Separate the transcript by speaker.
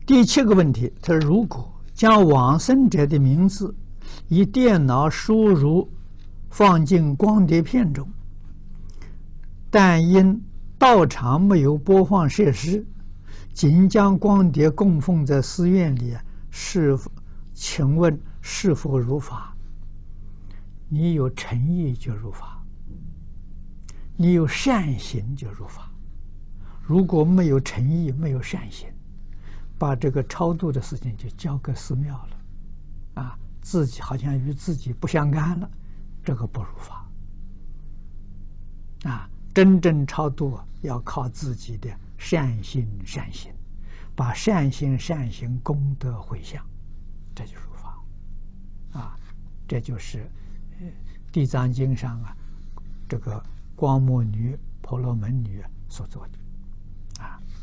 Speaker 1: 第7个问题，他说：如果将往生者的名字以电脑输入放进光碟片中，但因道场没有播放设施，仅将光碟供奉在寺院里，请问是否如法？你有诚意就如法，你有善行就如法。如果没有诚意，没有善行，把这个超度的事情就交给寺庙了，自己好像与自己不相干了，这个不如法。真正超度要靠自己的善心善行，把善心善行功德回向，这就如法。这就是地藏经上这个光目女、婆罗门女所做的。